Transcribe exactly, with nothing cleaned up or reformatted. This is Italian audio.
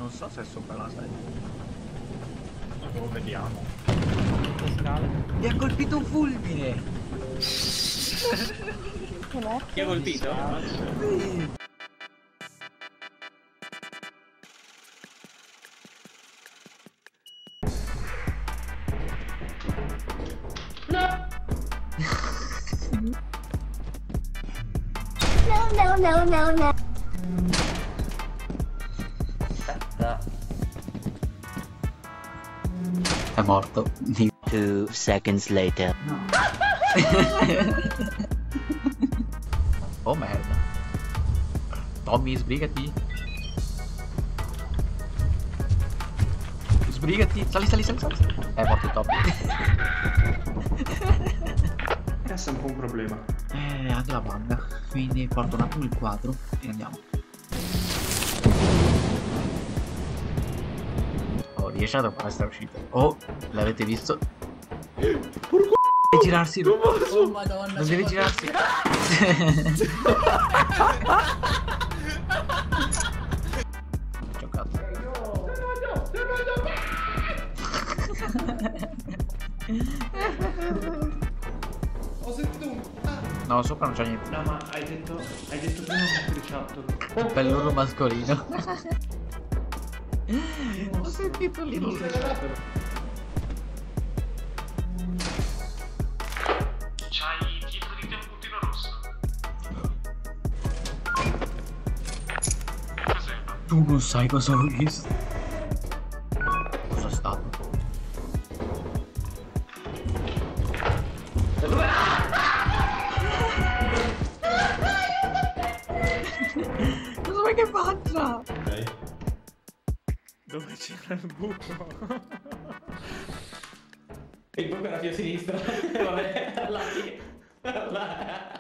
Non so se è sopra la sede. Lo vediamo. Mi ha colpito un fulmine! Chi ha colpito? Sì. No, no, no, no. Aspetta. È morto. Two seconds later. Oh merda. Tommy, sbrigati. Sbrigati. Sali, sali, sali, sali. È morto Tommy. Questo è un po' un problema. Eh, anche la banda. Quindi porto un attimo il quadro e andiamo. Oh, riesce a fare sta uscita. Oh, l'avete visto? Deve girarsi. Oh madonna. Non deve girarsi. Giocato. Ho sentito un... Ah. No, sopra non c'è niente. No, ma hai detto. Hai detto prima un criciattolo. Un bell'uno mascolino. Ho sentito lì. C'hai il titolo di te un puntino rosso. Cos'è? Tu non sai cosa ho visto. Cosa è stato? Cosa vuoi che faccia? Ok. Dove c'era il buco? Il buco era più a sinistra. Vabbè, là. Là.